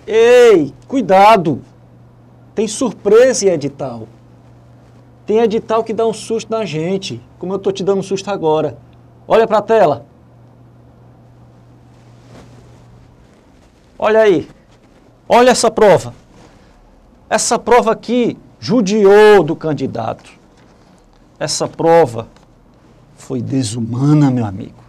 Ei, cuidado! Tem surpresa em edital. Tem edital que dá um susto na gente, como eu estou te dando um susto agora. Olha para a tela. Olha aí. Olha essa prova. Essa prova aqui judiou do candidato. Essa prova foi desumana, meu amigo.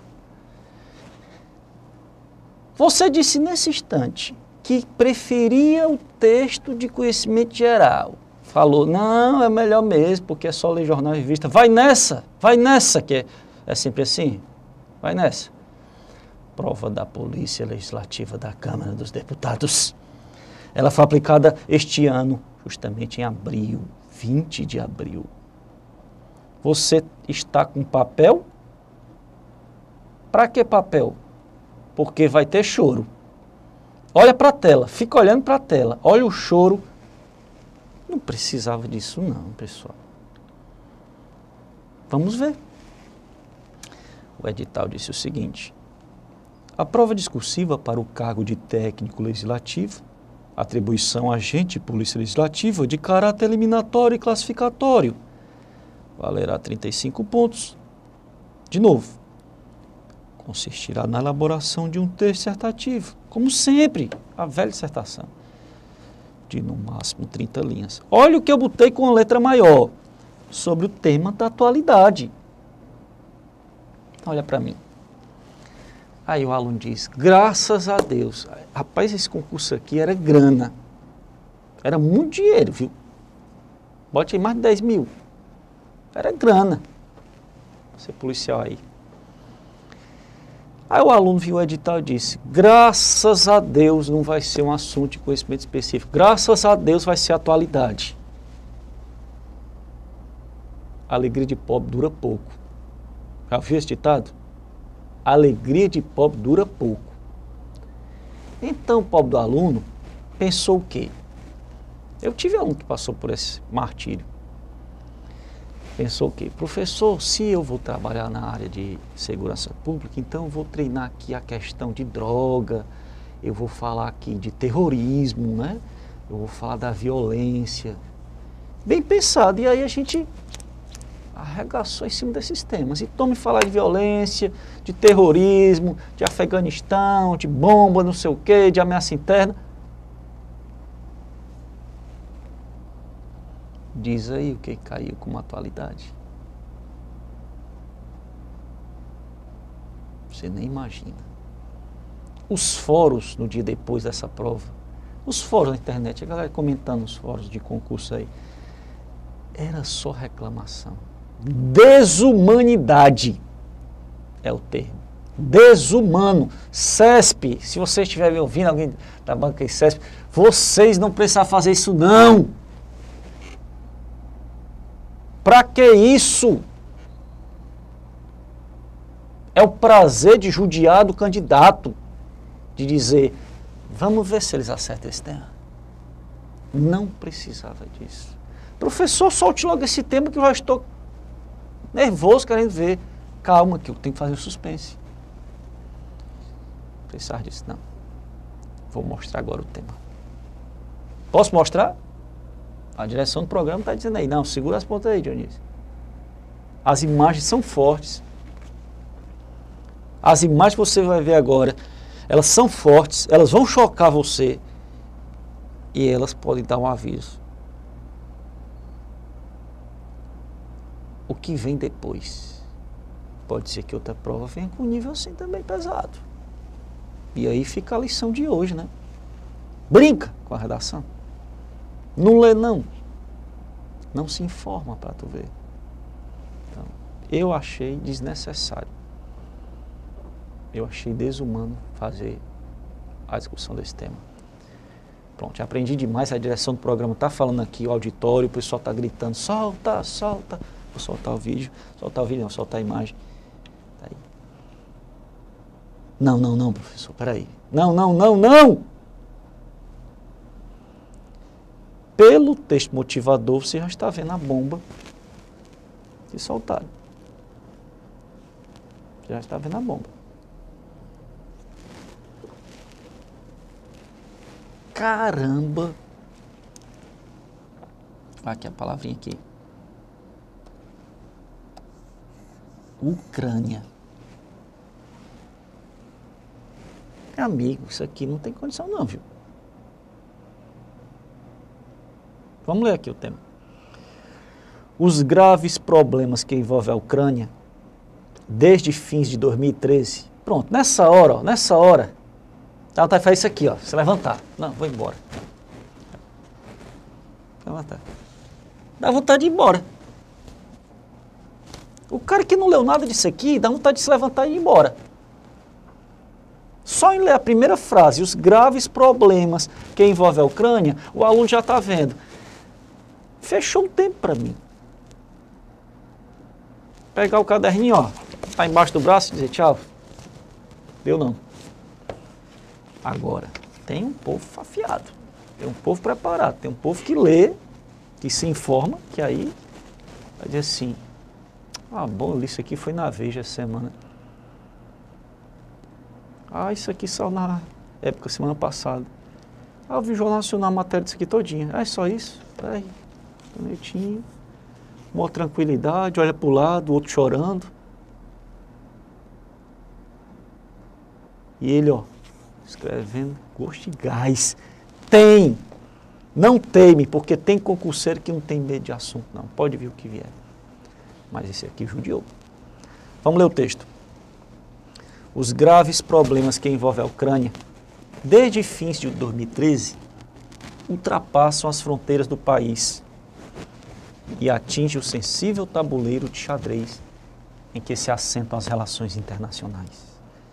Você disse nesse instante que preferia o texto de conhecimento geral. Falou, não, é melhor mesmo, porque é só ler jornal e revista. Vai nessa, que é sempre assim. Vai nessa. Prova da Polícia Legislativa da Câmara dos Deputados. Ela foi aplicada este ano, justamente em abril, 20 de abril. Você está com papel? Para que papel? Porque vai ter choro. Olha para a tela, fica olhando para a tela, olha o choro. Não precisava disso não, pessoal. Vamos ver. O edital disse o seguinte: a prova discursiva para o cargo de técnico legislativo, atribuição agente de polícia legislativa de caráter eliminatório e classificatório, valerá 35 pontos. De novo, consistirá na elaboração de um texto dissertativo, como sempre, a velha dissertação, de no máximo 30 linhas. Olha o que eu botei com a letra maior, sobre o tema da atualidade. Olha para mim. Aí o aluno diz, graças a Deus. Rapaz, esse concurso aqui era grana. Era muito dinheiro, viu? Bote aí mais de 10 mil. Era grana. Ser policial aí. Aí o aluno viu o edital e disse, graças a Deus não vai ser um assunto de conhecimento específico. Graças a Deus vai ser atualidade. A alegria de pobre dura pouco. Já viu esse ditado? A alegria de pobre dura pouco. Então o pobre do aluno pensou o quê? Eu tive aluno que passou por esse martírio. Pensou o quê? Professor, se eu vou trabalhar na área de segurança pública, então eu vou treinar aqui a questão de droga, eu vou falar aqui de terrorismo, né? Eu vou falar da violência. Bem pensado. E aí a gente arregaçou em cima desses temas. Então me falar de violência, de terrorismo, de Afeganistão, de bomba, não sei o quê, de ameaça interna. Diz aí o que caiu como atualidade. Você nem imagina. Os fóruns, no dia depois dessa prova, os fóruns na internet, a galera comentando os fóruns de concurso aí, era só reclamação. Desumanidade é o termo. Desumano. CESP, se você estiver me ouvindo, alguém da banca aí, CESP, vocês não precisam fazer isso não. Para que isso? É o prazer de judiar do candidato, de dizer, vamos ver se eles acertam esse tema. Não precisava disso. Professor, solte logo esse tema que eu já estou nervoso querendo ver. Calma que eu tenho que fazer o suspense. Não precisava disso, não. Vou mostrar agora o tema. Posso mostrar? A direção do programa está dizendo aí, não, segura as pontas aí, Dionísio. As imagens são fortes. As imagens que você vai ver agora, elas são fortes, elas vão chocar você e elas podem dar um aviso. O que vem depois? Pode ser que outra prova venha com um nível assim também pesado. E aí fica a lição de hoje, né? Brinca com a redação. Não lê não. Não se informa para tu ver. Então, eu achei desnecessário. Eu achei desumano fazer a discussão desse tema. Pronto, já aprendi demais, a direção do programa está falando aqui, o auditório, o pessoal está gritando, solta, solta. Vou soltar o vídeo, não, soltar a imagem. Tá aí. Não, professor, peraí. Não! Pelo texto motivador, você já está vendo a bomba que soltaram. Você já está vendo a bomba. Caramba! Aqui a palavrinha aqui. Ucrânia. Meu amigo, isso aqui não tem condição não, viu? Vamos ler aqui o tema. Os graves problemas que envolvem a Ucrânia desde fins de 2013. Pronto, nessa hora, ela vai fazer isso aqui, ó, se levantar. Não, vou embora. Levantar. Dá vontade de ir embora. O cara que não leu nada disso aqui, dá vontade de se levantar e ir embora. Só em ler a primeira frase, os graves problemas que envolvem a Ucrânia, o aluno já está vendo. Fechou o tempo para mim. Pegar o caderninho, ó, tá embaixo do braço e dizer tchau. Deu não. Agora, tem um povo afiado, tem um povo preparado, tem um povo que lê, que se informa, que aí vai dizer assim, ah, bom, eu li isso aqui, foi na Veja essa semana. Ah, isso aqui só na época, semana passada. Ah, eu vi o Jornal Nacional, a matéria disso aqui todinha. Ah, é só isso? Peraí, bonitinho. Uma tranquilidade, olha para o lado, o outro chorando. E ele, ó, escrevendo, gosto de gás. Tem! Não teme, porque tem concurseiro que não tem medo de assunto, não. Pode vir o que vier. Mas esse aqui judiou. Vamos ler o texto. Os graves problemas que envolvem a Ucrânia, desde fins de 2013, ultrapassam as fronteiras do país e atingem o sensível tabuleiro de xadrez em que se assentam as relações internacionais.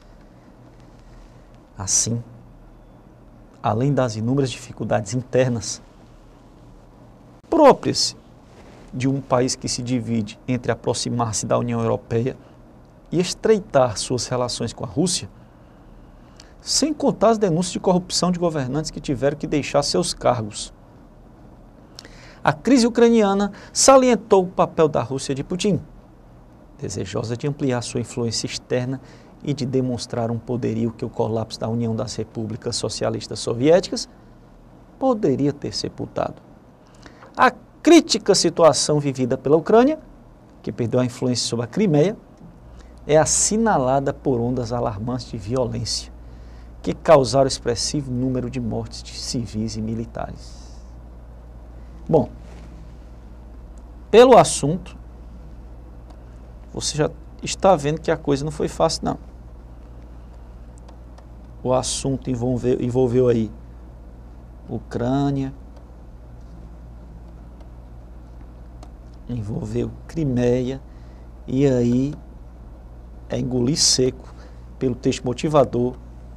Assim, além das inúmeras dificuldades internas próprias de um país que se divide entre aproximar-se da União Europeia e estreitar suas relações com a Rússia, sem contar as denúncias de corrupção de governantes que tiveram que deixar seus cargos. A crise ucraniana salientou o papel da Rússia de Putin, desejosa de ampliar sua influência externa e de demonstrar um poderio que o colapso da União das Repúblicas Socialistas Soviéticas poderia ter sepultado. A crítica situação vivida pela Ucrânia, que perdeu a influência sobre a Crimeia, é assinalada por ondas alarmantes de violência, que causaram expressivo número de mortes de civis e militares. Bom, pelo assunto, você já está vendo que a coisa não foi fácil, não. O assunto envolveu aí Ucrânia, envolveu Crimeia, e aí é engolir seco pelo texto motivador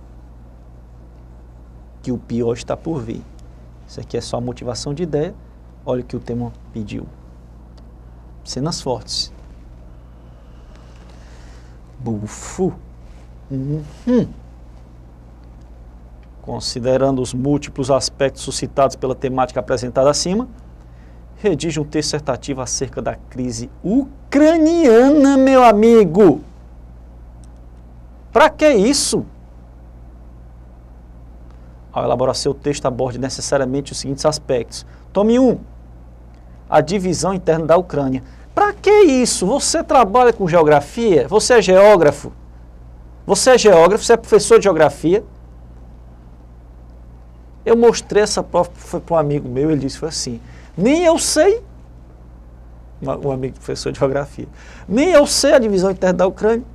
que o pior está por vir. Isso aqui é só a motivação de ideia. Olha o que o tema pediu. Cenas fortes. Bufo. Considerando os múltiplos aspectos suscitados pela temática apresentada acima, redige um texto dissertativo acerca da crise ucraniana, meu amigo. Para que isso? Ao elaborar seu texto, aborde necessariamente os seguintes aspectos. Tome 1. A divisão interna da Ucrânia. Para que isso? Você trabalha com geografia? Você é geógrafo? Você é professor de geografia? Eu mostrei essa prova para um amigo meu, ele disse, foi assim, nem eu sei, um amigo professor de geografia, nem eu sei a divisão interna da Ucrânia.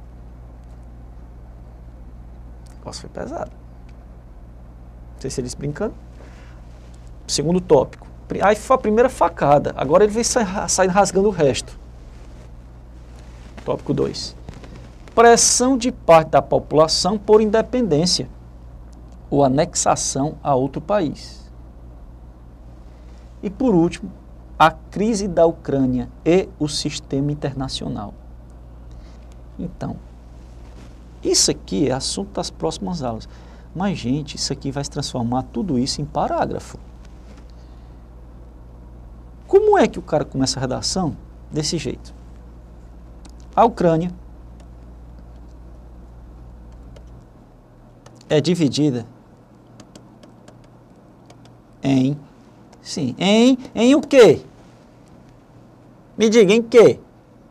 O negócio foi pesado. Não sei se ele disse brincando. Segundo tópico. Aí foi a primeira facada. Agora ele vem saindo rasgando o resto. Tópico 2. Pressão de parte da população por independência ou anexação a outro país. E por último, a crise da Ucrânia e o sistema internacional. Então, isso aqui é assunto das próximas aulas. Mas, gente, isso aqui vai se transformar tudo isso em parágrafo. Como é que o cara começa a redação? Desse jeito. A Ucrânia é dividida Sim. Em o quê? Me diga, em quê?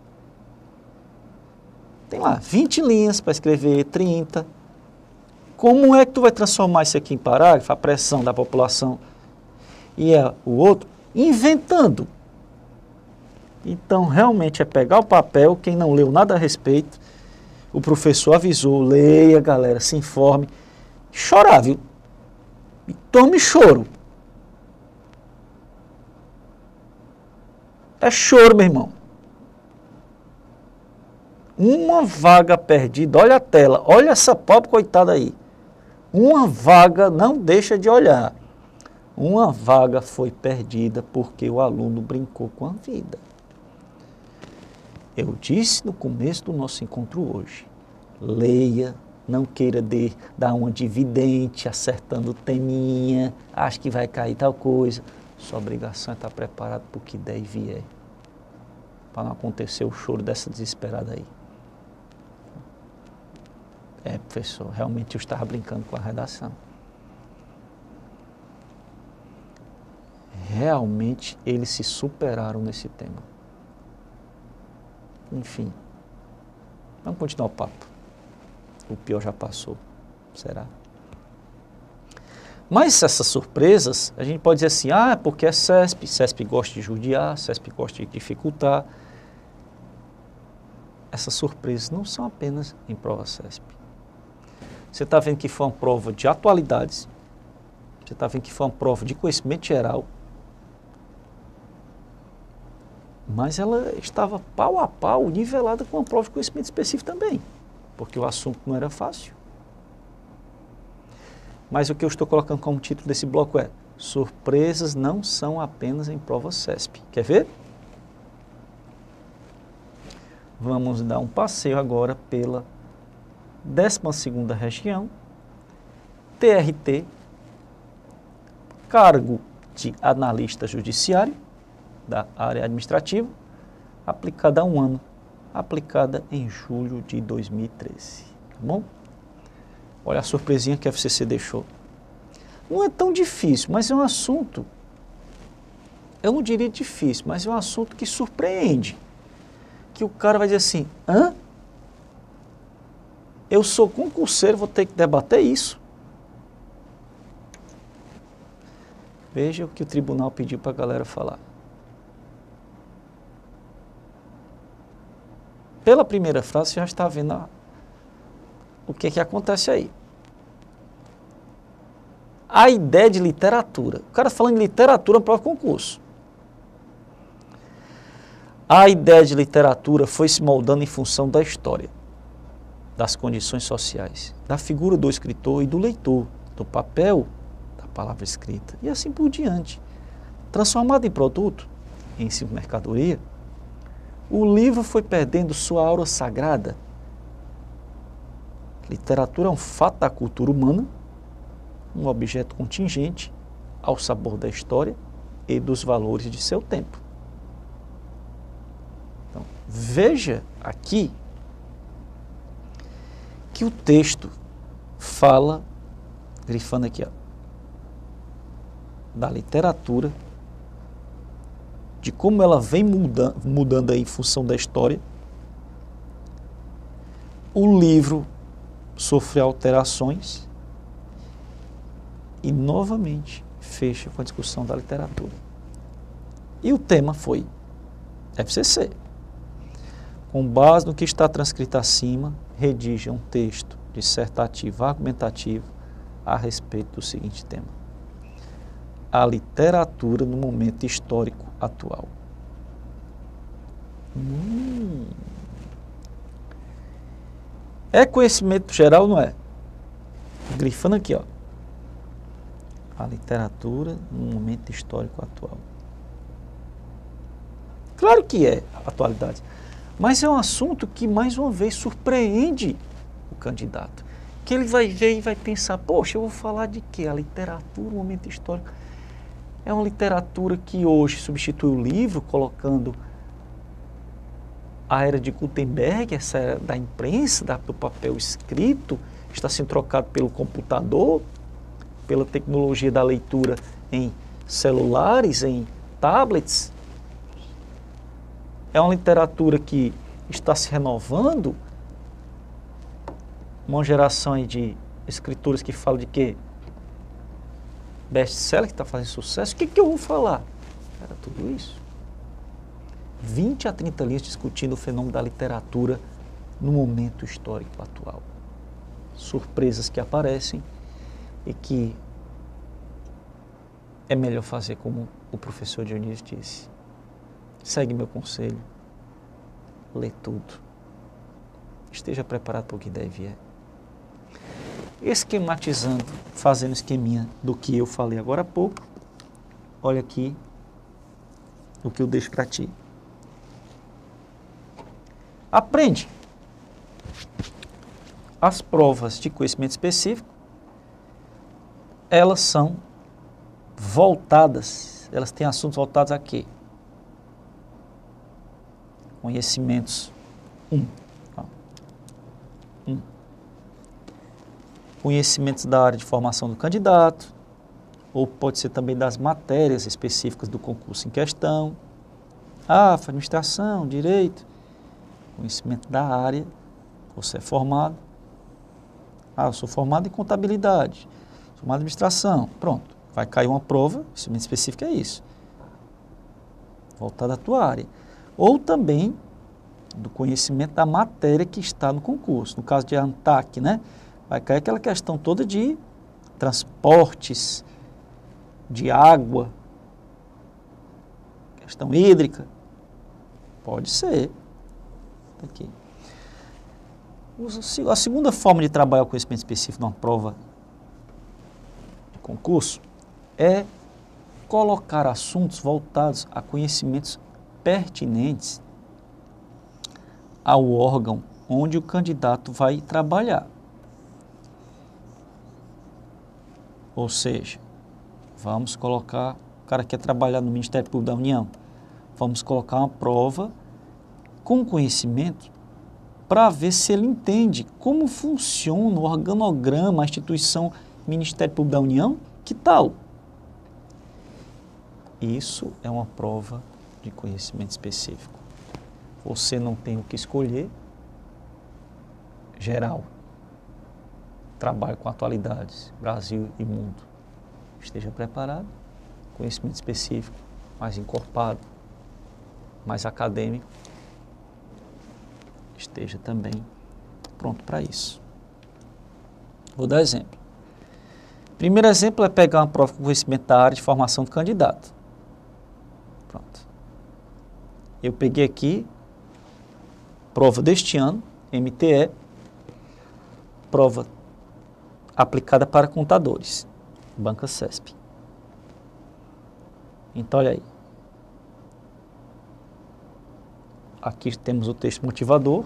Tem lá 20 linhas para escrever, 30. Como é que tu vai transformar isso aqui em parágrafo, a pressão da população e o outro? Inventando. Então, realmente é pegar o papel, quem não leu nada a respeito, o professor avisou, leia, galera, se informe, chorar, viu? E tome choro. É choro, meu irmão. Uma vaga perdida, olha a tela, olha essa pobre coitada aí. Uma vaga, não deixa de olhar. Uma vaga foi perdida porque o aluno brincou com a vida. Eu disse no começo do nosso encontro hoje, leia, não queira dar uma dividente, acertando teminha, acha que vai cair tal coisa. Sua obrigação é estar preparado para o que der e vier, para não acontecer o choro dessa desesperada aí. Professor, realmente eu estava brincando com a redação. Realmente eles se superaram nesse tema. Enfim, vamos continuar o papo. O pior já passou, será? Mas essas surpresas, a gente pode dizer assim, porque é CESP gosta de judiar, CESP gosta de dificultar. Essas surpresas não são apenas em prova CESP. Você está vendo que foi uma prova de atualidades, você está vendo que foi uma prova de conhecimento geral, mas ela estava pau a pau, nivelada com uma prova de conhecimento específico também, porque o assunto não era fácil. Mas o que eu estou colocando como título desse bloco é: surpresas não são apenas em prova CESP. Quer ver? Vamos dar um passeio agora pela 12ª região, TRT, cargo de analista judiciário da área administrativa, aplicada há um ano, aplicada em julho de 2013. Tá bom? Olha a surpresinha que a FCC deixou. Não é tão difícil, mas é um assunto, eu não diria difícil, mas é um assunto que surpreende. Que o cara vai dizer assim, eu sou concurseiro, vou ter que debater isso. Veja o que o tribunal pediu para a galera falar. Pela primeira frase, você já está vendo o que acontece aí. A ideia de literatura. O cara falando de literatura para o concurso. A ideia de literatura foi se moldando em função da história, das condições sociais, da figura do escritor e do leitor, do papel da palavra escrita e assim por diante. Transformado em produto, em mercadoria, o livro foi perdendo sua aura sagrada. Literatura é um fato da cultura humana, um objeto contingente ao sabor da história e dos valores de seu tempo. Então, veja aqui que o texto fala, grifando aqui, da literatura, de como ela vem mudando aí em função da história. O livro sofreu alterações e, novamente, fecha com a discussão da literatura. E o tema foi FCC. Com base no que está transcrito acima, redige um texto dissertativo argumentativo a respeito do seguinte tema: a literatura no momento histórico atual. É conhecimento geral, não é? Grifando aqui, a literatura no momento histórico atual. Claro que é atualidade, mas é um assunto que, mais uma vez, surpreende o candidato. Que ele vai ver e vai pensar, poxa, eu vou falar de quê? A literatura no momento histórico. É uma literatura que hoje substitui o livro, colocando a era de Gutenberg, essa era da imprensa, do papel escrito, está sendo trocado pelo computador, pela tecnologia da leitura em celulares, em tablets. É uma literatura que está se renovando. Uma geração aí de escritores que falam de quê? Best-seller que está fazendo sucesso. O que eu vou falar? Era tudo isso. 20 a 30 linhas discutindo o fenômeno da literatura no momento histórico atual. Surpresas que aparecem e que é melhor fazer como o professor Dionísio disse. Segue meu conselho, lê tudo. Esteja preparado para o que deve vier. Esquematizando, fazendo esqueminha do que eu falei agora há pouco, olha aqui o que eu deixo para ti. Aprende. As provas de conhecimento específico, elas são voltadas, elas têm assuntos voltados a quê? Conhecimentos. Conhecimentos da área de formação do candidato, ou pode ser também das matérias específicas do concurso em questão. Administração, direito, conhecimento da área, você é formado. Eu sou formado em contabilidade, sou formado em administração. Pronto, vai cair uma prova, conhecimento específico é isso, voltado à tua área. Ou também do conhecimento da matéria que está no concurso. No caso de ANTAC, né? Vai cair aquela questão toda de transportes, de água, questão hídrica. Pode ser. Aqui. A segunda forma de trabalhar o conhecimento específico numa prova de concurso é colocar assuntos voltados a conhecimentos pertinentes ao órgão onde o candidato vai trabalhar. Ou seja, vamos colocar, o cara quer trabalhar no Ministério Público da União, vamos colocar uma prova com conhecimento para ver se ele entende como funciona o organograma, a instituição Ministério Público da União, que tal? Isso é uma prova de conhecimento específico. Você não tem o que escolher, geral. Trabalho com atualidades, Brasil e mundo. Esteja preparado, conhecimento específico, mais encorpado, mais acadêmico. Esteja também pronto para isso. Vou dar exemplo. Primeiro exemplo é pegar uma prova com conhecimento da área de formação do candidato. Pronto. Eu peguei aqui, prova deste ano, MTE, prova aplicada para contadores, Banca CESP. Então, olha aí. Aqui temos o texto motivador.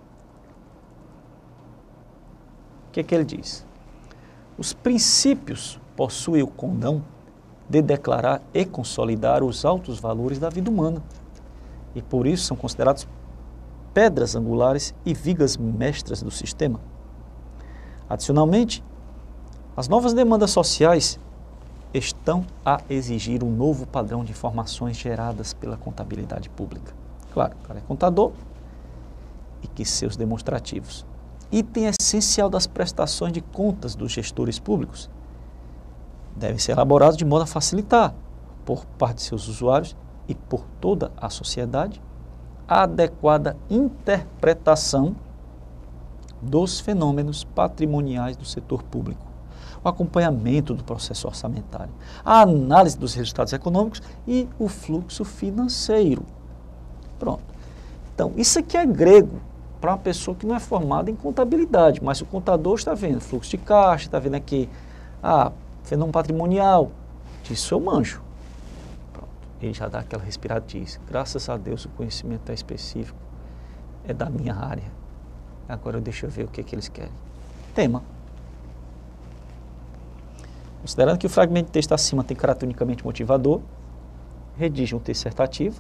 O que ele diz? Os princípios possuem o condão de declarar e consolidar os altos valores da vida humana e por isso são considerados pedras angulares e vigas mestras do sistema. Adicionalmente, as novas demandas sociais estão a exigir um novo padrão de informações geradas pela contabilidade pública. Claro, o cara é contador e que seus demonstrativos. Item essencial das prestações de contas dos gestores públicos devem ser elaborados de modo a facilitar, por parte de seus usuários e por toda a sociedade, a adequada interpretação dos fenômenos patrimoniais do setor público, o acompanhamento do processo orçamentário, a análise dos resultados econômicos e o fluxo financeiro. Pronto. Então, isso aqui é grego para uma pessoa que não é formada em contabilidade, mas o contador está vendo fluxo de caixa, está vendo aqui, fenômeno patrimonial, disso eu manjo. Pronto. Ele já dá aquela respirada e diz, graças a Deus o conhecimento é específico, é da minha área. Agora deixa eu ver o que eles querem. Tema. Considerando que o fragmento de texto acima tem caráter unicamente motivador, redige um texto dissertativo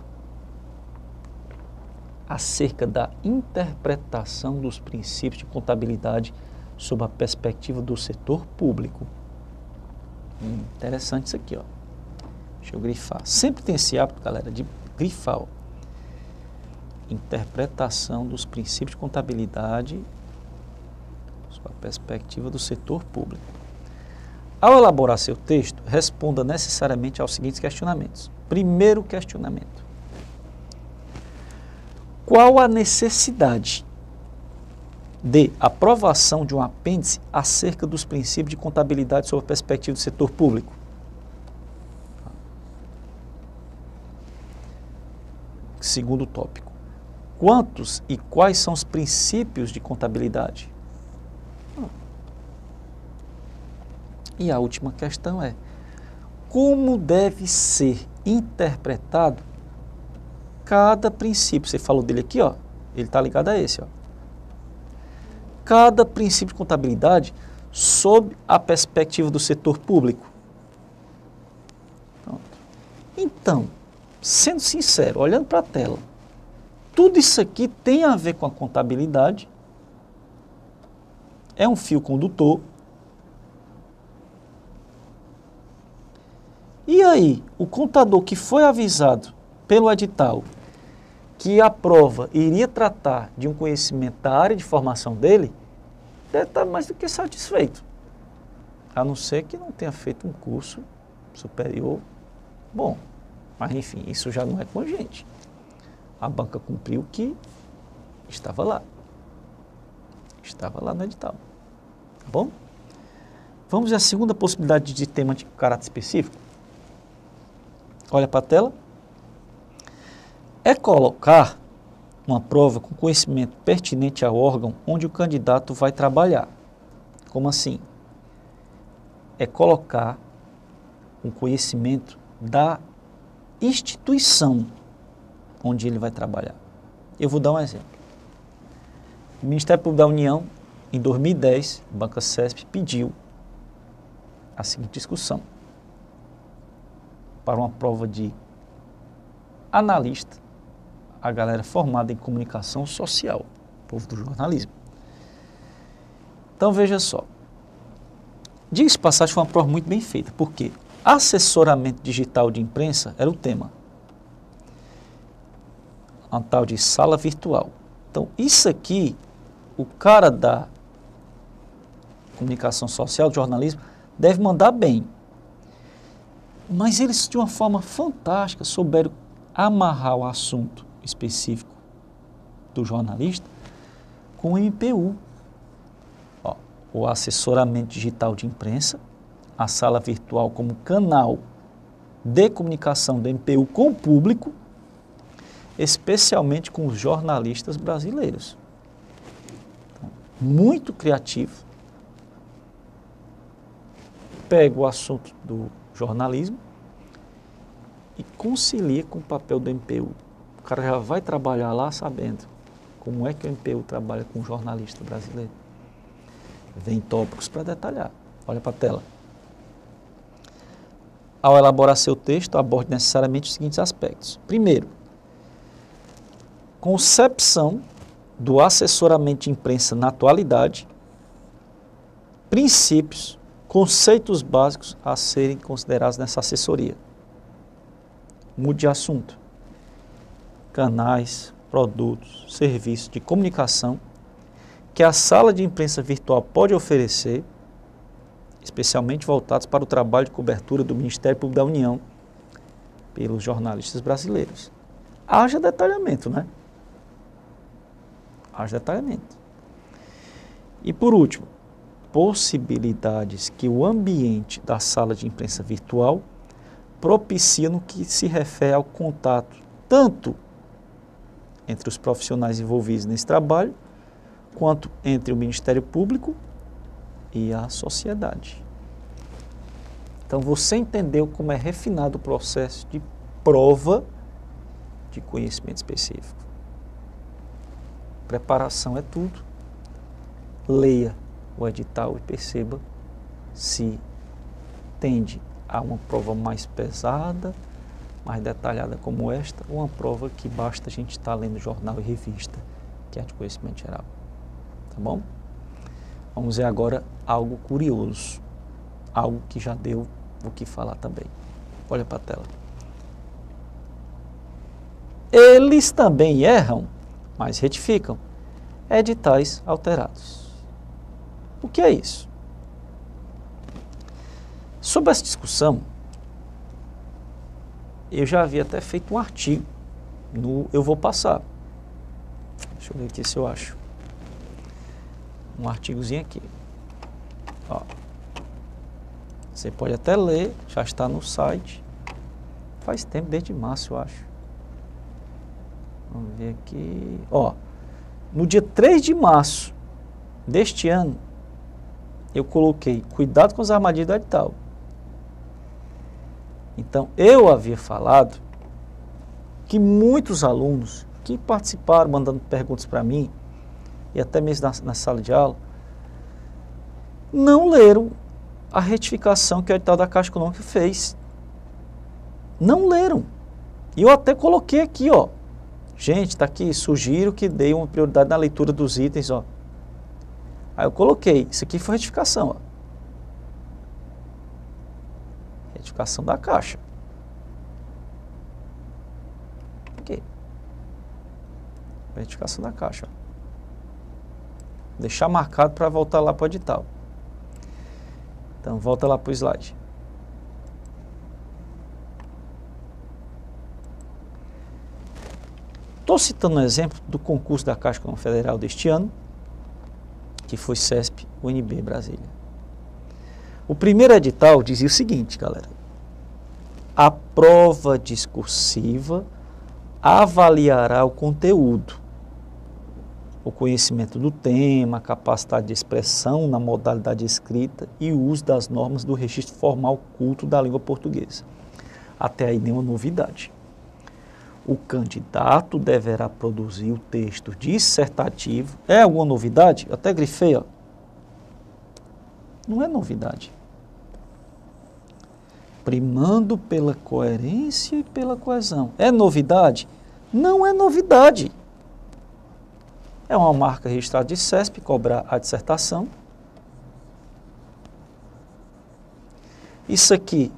acerca da interpretação dos princípios de contabilidade sob a perspectiva do setor público. Interessante isso aqui, ó. Deixa eu grifar. Sempre tem esse hábito, galera, de grifar. Ó. Interpretação dos princípios de contabilidade sob a perspectiva do setor público. Ao elaborar seu texto, responda necessariamente aos seguintes questionamentos. Primeiro questionamento. Qual a necessidade de aprovação de um apêndice acerca dos princípios de contabilidade sob a perspectiva do setor público? Segundo tópico. Quantos e quais são os princípios de contabilidade? E a última questão é, como deve ser interpretado cada princípio? Você falou dele aqui, ó, ele está ligado a esse, ó. Cada princípio de contabilidade sob a perspectiva do setor público. Pronto. Então, sendo sincero, olhando para a tela, tudo isso aqui tem a ver com a contabilidade, é um fio condutor. E aí, o contador que foi avisado pelo edital que a prova iria tratar de um conhecimento da área de formação dele, deve estar mais do que satisfeito. A não ser que não tenha feito um curso superior bom. Mas, enfim, isso já não é com a gente. A banca cumpriu o que estava lá. Estava lá no edital. Tá bom? Vamos à segunda possibilidade de tema de caráter específico. Olha para a tela. É colocar uma prova com conhecimento pertinente ao órgão onde o candidato vai trabalhar. Como assim? É colocar um conhecimento da instituição onde ele vai trabalhar. Eu vou dar um exemplo. O Ministério Público da União, em 2010, a Banca CESP pediu a seguinte discussão para uma prova de analista, a galera formada em comunicação social, o povo do jornalismo. Então veja só, diga-se de passagem, foi uma prova muito bem feita, porque assessoramento digital de imprensa era o tema, uma tal de sala virtual. Então isso aqui, o cara da comunicação social, do jornalismo, deve mandar bem. Mas eles, de uma forma fantástica, souberam amarrar o assunto específico do jornalista com o MPU. Ó, o assessoramento digital de imprensa, a sala virtual como canal de comunicação do MPU com o público, especialmente com os jornalistas brasileiros. Então, muito criativo. Pega o assunto do jornalismo e concilia com o papel do MPU. O cara já vai trabalhar lá sabendo como é que o MPU trabalha com o jornalista brasileiro. Vem tópicos para detalhar. Olha para a tela. Ao elaborar seu texto, aborde necessariamente os seguintes aspectos. Primeiro, concepção do assessoramento de imprensa na atualidade, princípios, conceitos básicos a serem considerados nessa assessoria. Mude de assunto. Canais, produtos, serviços de comunicação que a sala de imprensa virtual pode oferecer, especialmente voltados para o trabalho de cobertura do Ministério Público da União pelos jornalistas brasileiros. Haja detalhamento, né? Haja detalhamento. E por último, possibilidades que o ambiente da sala de imprensa virtual propicia no que se refere ao contato tanto entre os profissionais envolvidos nesse trabalho, quanto entre o Ministério Público e a sociedade. Então você entendeu como é refinado o processo de prova de conhecimento específico. Preparação é tudo. Leia o edital e perceba se tende a uma prova mais pesada, mais detalhada como esta, ou uma prova que basta a gente estar lendo jornal e revista, que é de conhecimento geral. Tá bom? Vamos ver agora algo curioso, algo que já deu o que falar também. Olha para a tela. Eles também erram, mas retificam. Editais alterados. O que é isso? Sobre essa discussão, eu já havia até feito um artigo no Eu Vou Passar. Deixa eu ver aqui se eu acho. Um artigozinho aqui. Ó. Você pode até ler, já está no site. Faz tempo, desde março, eu acho. Vamos ver aqui. Ó, no dia 3 de março deste ano, eu coloquei cuidado com as armadilhas do edital. Então, eu havia falado que muitos alunos que participaram, mandando perguntas para mim, e até mesmo na sala de aula, não leram a retificação que o edital da Caixa Econômica fez. Não leram. E eu até coloquei aqui, ó. Gente, está aqui, sugiro que dê uma prioridade na leitura dos itens, ó. Aí eu coloquei, isso aqui foi retificação, ó. Retificação da Caixa. Aqui. Retificação da Caixa. Deixar marcado para voltar lá para o edital. Então, volta lá para o slide. Estou citando um exemplo do concurso da Caixa Econômica Federal deste ano, que foi CESP UNB Brasília. O primeiro edital dizia o seguinte, galera. A prova discursiva avaliará o conteúdo, o conhecimento do tema, a capacidade de expressão na modalidade escrita e o uso das normas do registro formal culto da língua portuguesa. Até aí nenhuma novidade. O candidato deverá produzir o texto dissertativo. É alguma novidade? Eu até grifei, ó. Não é novidade. Primando pela coerência e pela coesão. É novidade? Não é novidade. É uma marca registrada de CESP, cobrar a dissertação. Isso aqui,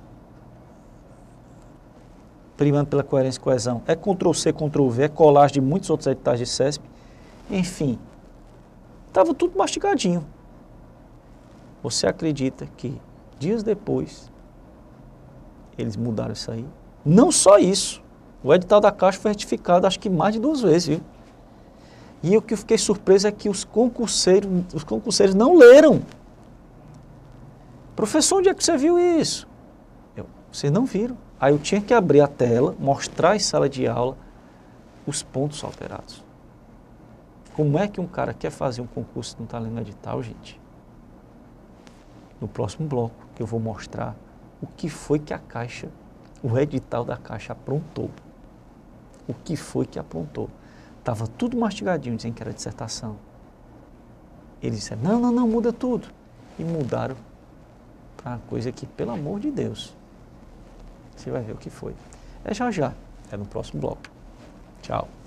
primando pela coerência e coesão, é Ctrl+C, Ctrl+V, é colagem de muitos outros editais de CESP. Enfim, estava tudo mastigadinho. Você acredita que dias depois eles mudaram isso aí? Não só isso, o edital da Caixa foi retificado acho que mais de 2 vezes, viu? E o que eu fiquei surpreso é que os concurseiros não leram. Professor, onde é que você viu isso? Vocês não viram. Aí eu tinha que abrir a tela, mostrar em sala de aula os pontos alterados. Como é que um cara quer fazer um concurso e não está lendo o edital, gente? No próximo bloco, que eu vou mostrar o que foi que a Caixa, o edital da Caixa aprontou. O que foi que aprontou. Estava tudo mastigadinho, dizendo que era dissertação. Eles disseram, não, muda tudo. E mudaram para uma coisa que, pelo amor de Deus, você vai ver o que foi. É já, é no próximo bloco. Tchau.